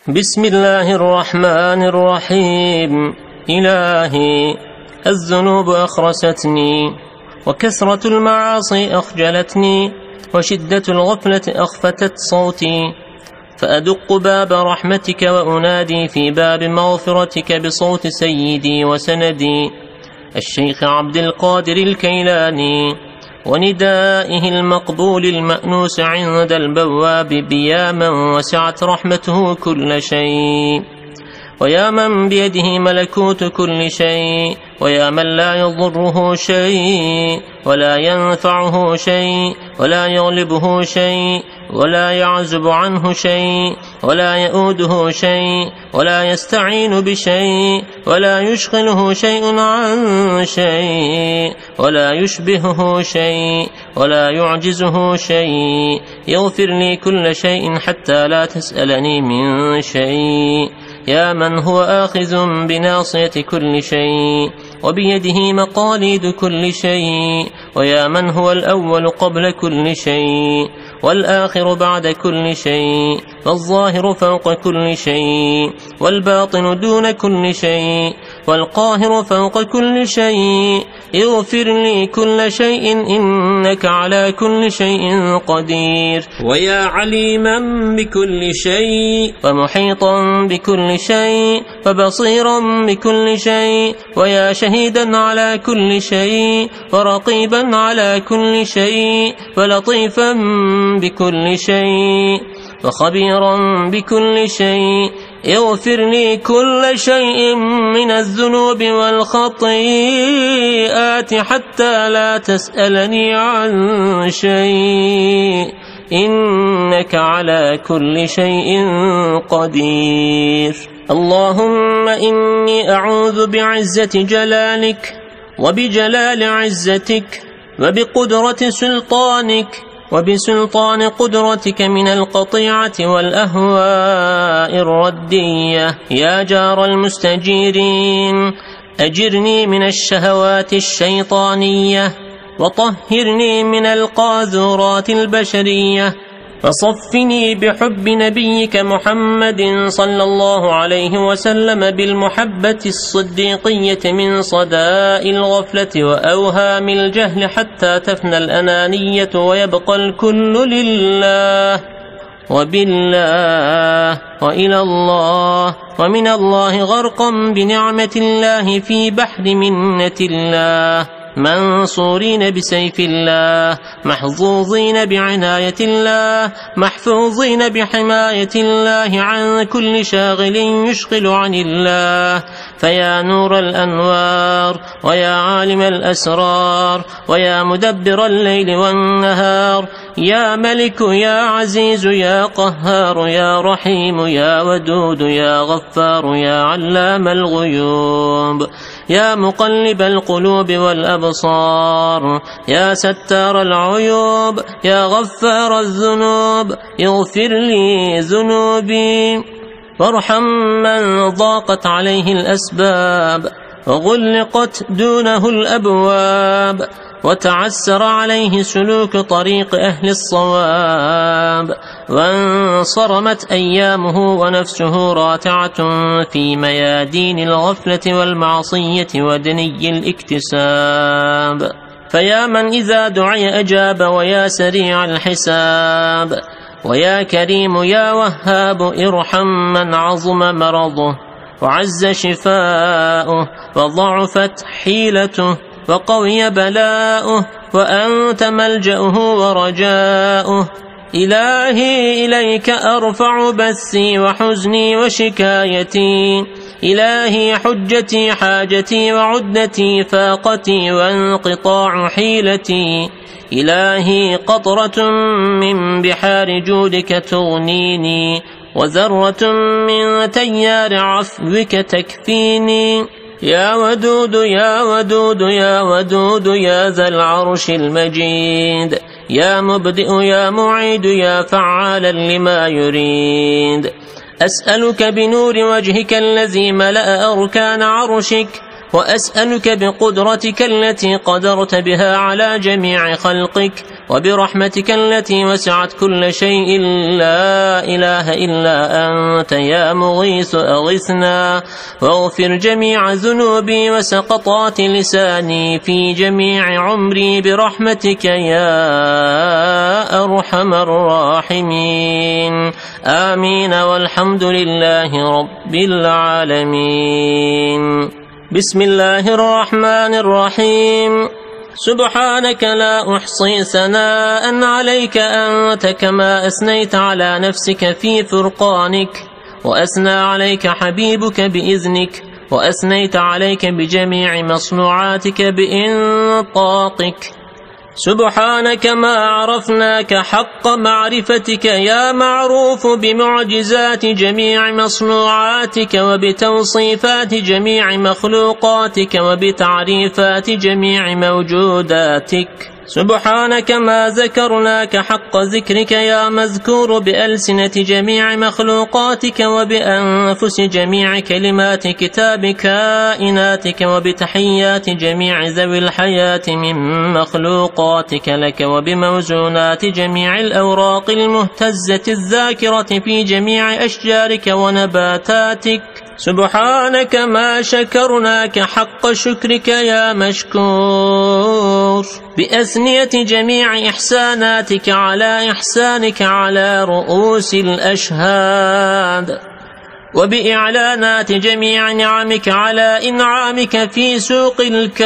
بسم الله الرحمن الرحيم. إلهي، الذنوب أخرستني، وكثرة المعاصي أخجلتني، وشدة الغفلة أخفتت صوتي، فأدق باب رحمتك وأنادي في باب مغفرتك بصوت سيدي وسندي الشيخ عبد القادر الكيلاني، وندائه المقبول المأنوس عند البواب بيا من وسعت رحمته كل شيء، ويا من بيده ملكوت كل شيء، ويا من لا يضره شيء ولا ينفعه شيء ولا يغلبه شيء ولا يعزب عنه شيء ولا يؤوده شيء ولا يستعين بشيء ولا يشغله شيء عن شيء ولا يشبهه شيء ولا يعجزه شيء، يغفر لي كل شيء حتى لا تسألني من شيء، يا من هو آخذ بناصية كل شيء وبيده مقاليد كل شيء، ويا من هو الأول قبل كل شيء والآخر بعد كل شيء والظاهر فوق كل شيء والباطن دون كل شيء والقاهر فوق كل شيء، اغفر لي كل شيء إنك على كل شيء قدير، ويا عليما بكل شيء ومحيطا بكل شيء وبصيرا بكل شيء، ويا شهيدا على كل شيء ورقيبا على كل شيء ولطيفا بكل شيء وخبيرا بكل شيء، اغفر لي كل شيء من الذنوب والخطيئات حتى لا تسألني عن شيء، إنك على كل شيء قدير. اللهم إني أعوذ بعزة جلالك وبجلال عزتك وبقدرة سلطانك وبسلطان قدرتك من القطيعة والأهواء الردية، يا جار المستجيرين، أجرني من الشهوات الشيطانية وطهرني من القاذورات البشرية، وصفني بحب نبيك محمد صلى الله عليه وسلم بالمحبة الصديقية من صداء الغفلة وأوهام الجهل حتى تفنى الأنانية ويبقى الكل لله وبالله وإلى الله ومن الله غرقا بنعمة الله في بحر منة الله، منصورين بسيف الله، محظوظين بعناية الله، محفوظين بحماية الله عن كل شاغل يشغل عن الله، فيا نور الأنوار ويا عالم الأسرار ويا مدبر الليل والنهار، يا ملك يا عزيز يا قهار يا رحيم يا ودود يا غفار يا علام الغيوب، يا مقلب القلوب والأبصار، يا ستار العيوب، يا غفار الذنوب، اغفر لي ذنوبي وارحم من ضاقت عليه الأسباب وغلقت دونه الأبواب وتعسر عليه سلوك طريق أهل الصواب، وانصرمت أيامه ونفسه راتعة في ميادين الغفلة والمعصية ودني الاكتساب، فيا من إذا دعي أجاب ويا سريع الحساب، ويا كريم يا وهاب ارحم من عظم مرضه وعز شفاؤه وضعفت حيلته وقوي بلاؤه وأنت ملجأه ورجاؤه، إلهي إليك أرفع بثي وحزني وشكايتي، إلهي حجتي حاجتي وعدتي فاقتي وانقطاع حيلتي، إلهي قطرة من بحار جودك تغنيني وذرة من تيار عفوك تكفيني، يا ودود يا ودود يا ودود يا ذا العرش المجيد، يا مبدئ يا معيد يا فعالا لما يريد، أسألك بنور وجهك الذي ملأ أركان عرشك وأسألك بقدرتك التي قدرت بها على جميع خلقك وبرحمتك التي وسعت كل شيء لا إله إلا أنت يا مغيث أغثنا، واغفر جميع ذنوبي وسقطات لساني في جميع عمري برحمتك يا أرحم الراحمين. آمين والحمد لله رب العالمين. بسم الله الرحمن الرحيم. سبحانك لا أحصي ثناء عليك أنت كما أثنيت على نفسك في فرقانك، وأثنى عليك حبيبك بإذنك، وأثنيت عليك بجميع مصنوعاتك بإنطاقك. سبحانك ما عرفناك حق معرفتك يا معروف بمعجزات جميع مصنوعاتك وبتوصيفات جميع مخلوقاتك وبتعريفات جميع موجوداتك. سبحانك ما ذكرناك حق ذكرك يا مذكور بألسنة جميع مخلوقاتك وبأنفس جميع كلمات كتاب كائناتك وبتحيات جميع ذوي الحياة من مخلوقاتك لك وبموزونات جميع الأوراق المهتزة الذاكرة في جميع أشجارك ونباتاتك. سبحانك ما شكرناك حق شكرك يا مشكور بأثنية جميع إحساناتك على إحسانك على رؤوس الأشهاد، وبإعلانات جميع نعمك على إنعامك في سوق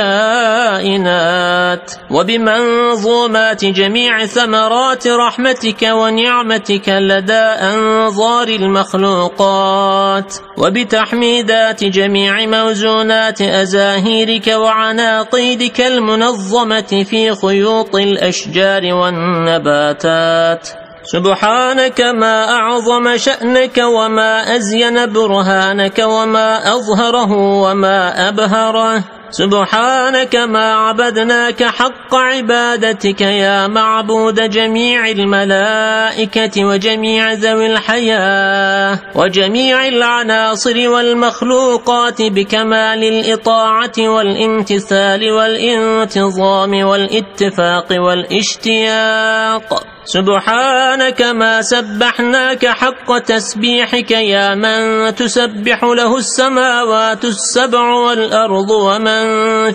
الكائنات، وبمنظومات جميع ثمرات رحمتك ونعمتك لدى أنظار المخلوقات، وبتحميدات جميع موزونات أزاهيرك وعناقيدك المنظمة في خيوط الأشجار والنباتات. سبحانك ما أعظم شأنك وما أزين برهانك وما أظهره وما أبهره. سبحانك ما عبدناك حق عبادتك يا معبود جميع الملائكة وجميع ذوي الحياة وجميع العناصر والمخلوقات بكمال الإطاعة والامتثال والانتظام والاتفاق والاشتياق. سبحانك ما سبحناك حق تسبيحك يا من تسبح له السماوات السبع والأرض ومن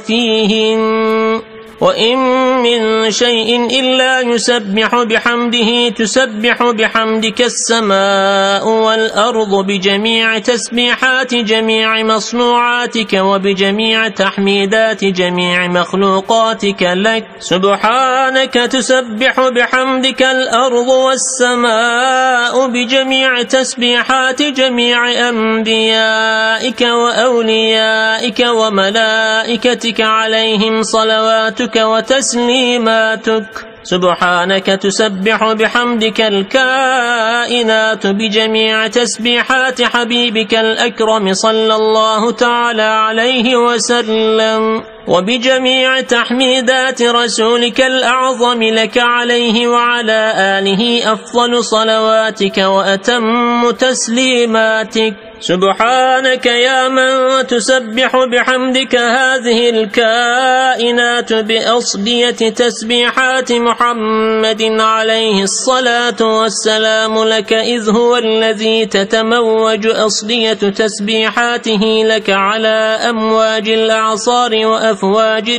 فيهن، وإن من شيء إلا يسبح بحمده تسبح بحمدك السماء والأرض بجميع تسبيحات جميع مصنوعاتك وبجميع تحميدات جميع مخلوقاتك لك. سبحانك تسبح بحمدك الأرض والسماء بجميع تسبيحات جميع أنبيائك وأوليائك وملائكتك عليهم صلواتك وتسليماتك. سبحانك تسبح بحمدك الكائنات بجميع تسبيحات حبيبك الأكرم صلى الله تعالى عليه وسلم، وبجميع تحميدات رسولك الأعظم لك عليه وعلى آله أفضل صلواتك وأتم تسليماتك. سبحانك يا من تسبح بحمدك هذه الكائنات بأصدية تسبيحات محمد عليه الصلاة والسلام لك، إذ هو الذي تتموج أصدية تسبيحاته لك على أمواج الأعصار وأفواج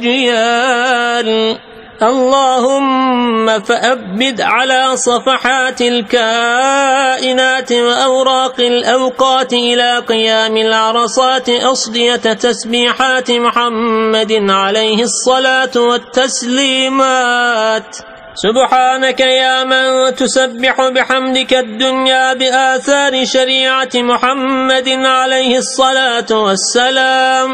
الأجيال. اللهم فأبد على صفحات الكائنات وأوراق الأوقات إلى قيام العرصات أصدية تسبيحات محمد عليه الصلاة والتسليمات. سبحانك يا من تسبح بحمدك الدنيا بآثار شريعة محمد عليه الصلاة والسلام.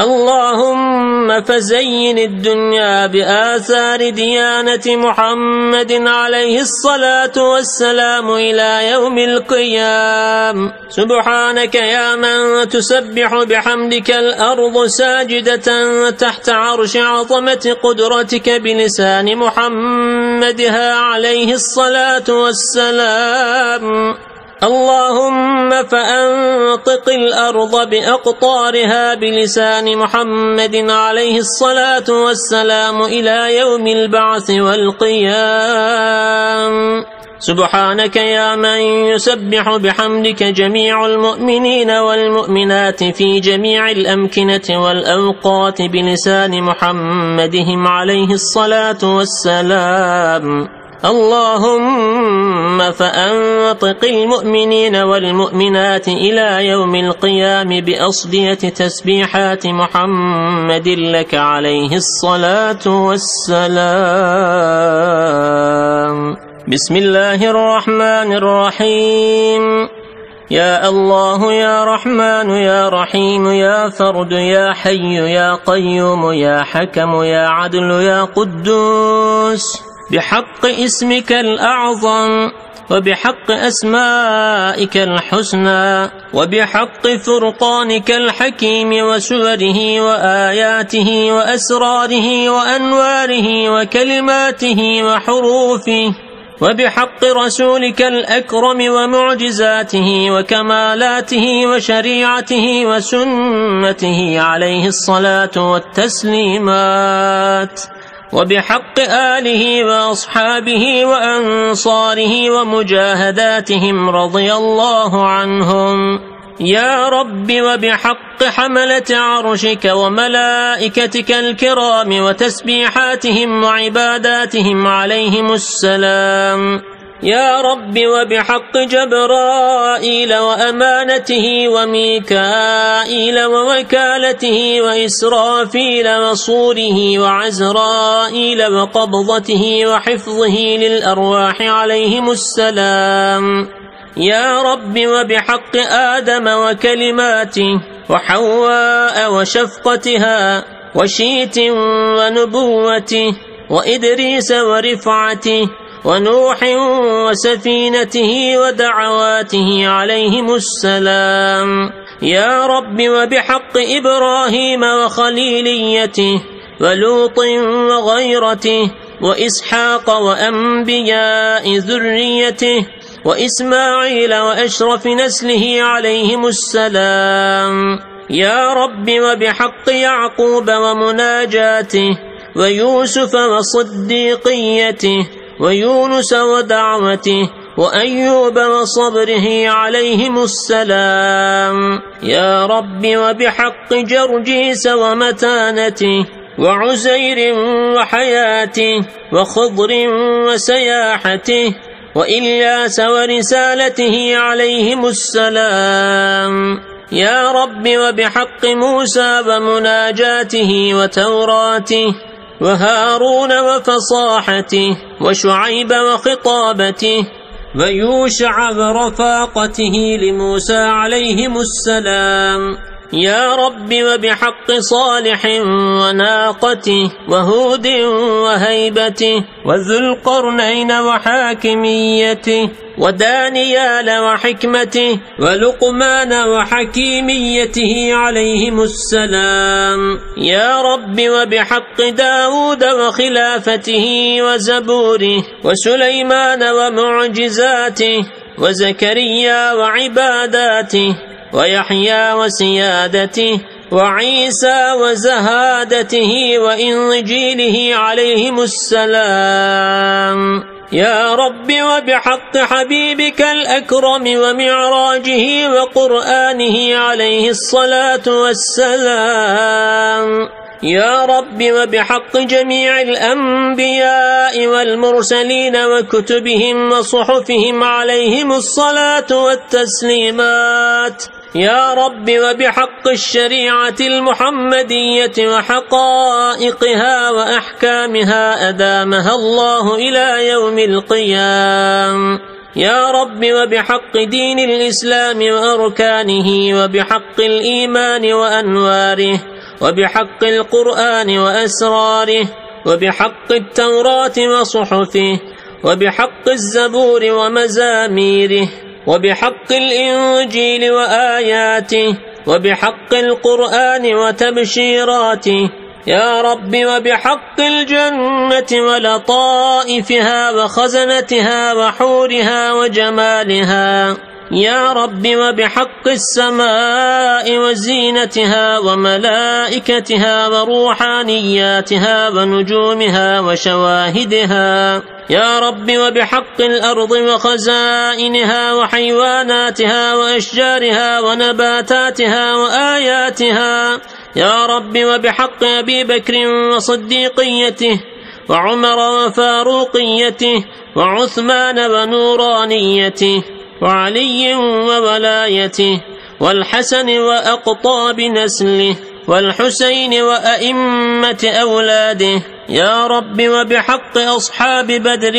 اللهم فزين الدنيا بآثار ديانة محمد عليه الصلاة والسلام إلى يوم القيام. سبحانك يا من تسبح بحمدك الأرض ساجدة تحت عرش عظمة قدرتك بلسان محمدها عليه الصلاة والسلام. اللهم فأنطق الأرض بأقطارها بلسان محمد عليه الصلاة والسلام إلى يوم البعث والقيام. سبحانك يا من يسبح بحمدك جميع المؤمنين والمؤمنات في جميع الأمكنة والأوقات بلسان محمدهم عليه الصلاة والسلام. اللهم فأنطق المؤمنين والمؤمنات إلى يوم القيام بأصدية تسبيحات محمد لك عليه الصلاة والسلام. بسم الله الرحمن الرحيم. يا الله يا رحمن يا رحيم يا فرد يا حي يا قيوم يا حكم يا عدل يا قدوس، بحق اسمك الأعظم وبحق أسمائك الحسنى وبحق فرقانك الحكيم وسوره وآياته وأسراره وأنواره وكلماته وحروفه، وبحق رسولك الأكرم ومعجزاته وكمالاته وشريعته وسنته عليه الصلاة والتسليمات، وبحق آله وأصحابه وأنصاره ومجاهداتهم رضي الله عنهم يا رب، وبحق حملة عرشك وملائكتك الكرام وتسبيحاتهم وعباداتهم عليهم السلام يا رب، وبحق جبرائيل وأمانته وميكائيل ووكالته وإسرافيل وصوره وعزرائيل وقبضته وحفظه للأرواح عليهم السلام يا رب، وبحق آدم وكلماته وحواء وشفقتها وشيت ونبوته وإدريس ورفعته ونوح وسفينته ودعواته عليهم السلام يا رب، وبحق إبراهيم وخليليته ولوط وغيرته وإسحاق وأنبياء ذريته وإسماعيل وأشرف نسله عليهم السلام يا رب، وبحق يعقوب ومناجاته ويوسف وصديقيته ويونس ودعوته وأيوب وصبره عليهم السلام يا رب، وبحق جرجيس ومتانته وعزير وحياته وخضر وسياحته وإلياس ورسالته عليهم السلام يا رب، وبحق موسى ومناجاته وتوراته وهارون وفصاحته وشعيب وخطابته ويوشع ورفاقته لموسى عليهم السلام يا رب، وبحق صالح وناقته وهود وهيبته وذو القرنين وحاكميته ودانيال وحكمته ولقمان وحكيميته عليهم السلام يا رب، وبحق داود وخلافته وزبوره وسليمان ومعجزاته وزكريا وعباداته ويحيى وسيادته وعيسى وزهادته وإنجيله عليهم السلام يا رب، وبحق حبيبك الأكرم ومعراجه وقرآنه عليه الصلاة والسلام يا رب، وبحق جميع الأنبياء والمرسلين وكتبهم وصحفهم عليهم الصلاة والتسليمات يا رب، وبحق الشريعة المحمدية وحقائقها وأحكامها أدامها الله إلى يوم القيام يا رب، وبحق دين الإسلام وأركانه وبحق الإيمان وأنواره وبحق القرآن وأسراره وبحق التوراة وصحفه وبحق الزبور ومزاميره وبحق الإنجيل وآياته وبحق القرآن وتبشيراته يا رب، وبحق الجنة ولطائفها وخزنتها وحورها وجمالها يا رب وبحق السماء وزينتها وملائكتها وروحانياتها ونجومها وشواهدها، يا رب وبحق الأرض وخزائنها وحيواناتها وأشجارها ونباتاتها وآياتها، يا رب وبحق أبي بكر وصديقيته وعمر وفاروقيته وعثمان ونورانيته وعلي وولايته والحسن وأقطاب نسله والحسين وأئمة أولاده، يا رب وبحق أصحاب بدر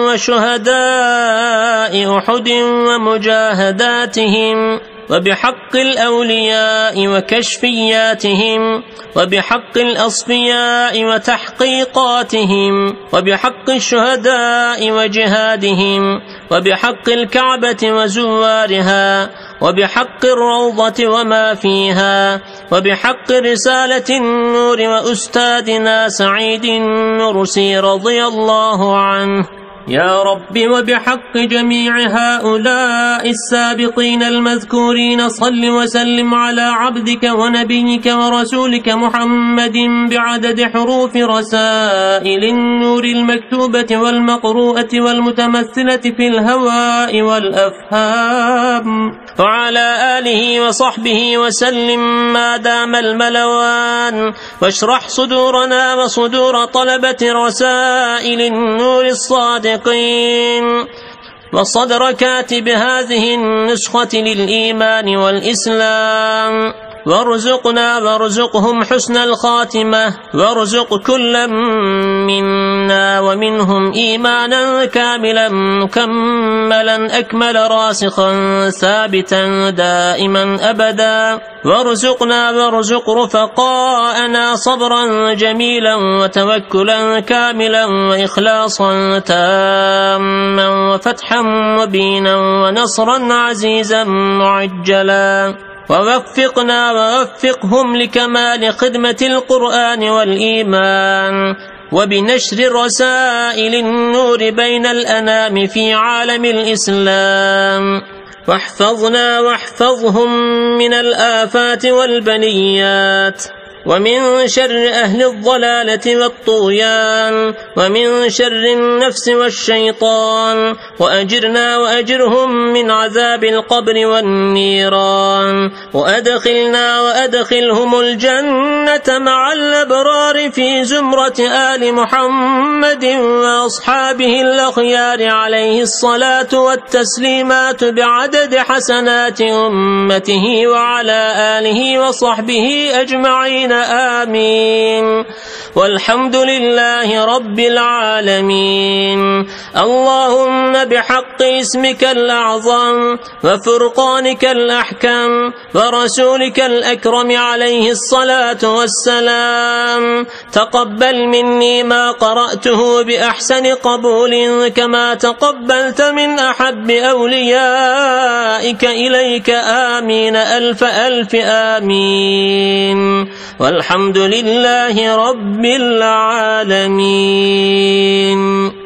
وشهداء أحد ومجاهداتهم، وبحق الأولياء وكشفياتهم، وبحق الأصفياء وتحقيقاتهم، وبحق الشهداء وجهادهم، وبحق الكعبة وزوارها، وبحق الروضة وما فيها، وبحق رسالة النور وأستاذنا سعيد النرسي رضي الله عنه، يا رب وبحق جميع هؤلاء السابقين المذكورين صل وسلم على عبدك ونبيك ورسولك محمد بعدد حروف رسائل النور المكتوبة والمقروءة والمتمثلة في الهواء والأفهام، وعلى آله وصحبه وسلم ما دام الملوان، واشرح صدورنا وصدور طلبة رسائل النور الصادقين وصدر كاتب هذه النسخة للإيمان والإسلام، وارزقنا وارزقهم حسن الخاتمة، وارزق كل منا ومنهم إيمانا كاملا مكملا أكمل راسخا ثابتا دائما أبدا، وارزقنا وارزق رفقاءنا صبرا جميلا وتوكلا كاملا وإخلاصا تاما وفتحا مبينا ونصرا عزيزا معجلا، ووفقنا ووفقهم لكمال خدمة القرآن والإيمان وبنشر رسائل النور بين الأنام في عالم الإسلام، واحفظنا واحفظهم من الآفات والبليات، ومن شر أهل الضلالة والطغيان، ومن شر النفس والشيطان، وأجرنا وأجرهم من عذاب القبر والنيران، وأدخلنا وأدخلهم الجنة مع الأبرار في زمرة آل محمد وأصحابه الأخيار عليه الصلاة والتسليمات بعدد حسنات أمته وعلى آله وصحبه أجمعين آمين، والحمد لله رب العالمين. اللهم بحق اسمك الأعظم وفرقانك الأحكم ورسولك الأكرم عليه الصلاة والسلام، تقبل مني ما قرأته بأحسن قبول كما تقبلت من أحب أوليائك إليك، آمين ألف ألف آمين، والحمد لله رب العالمين.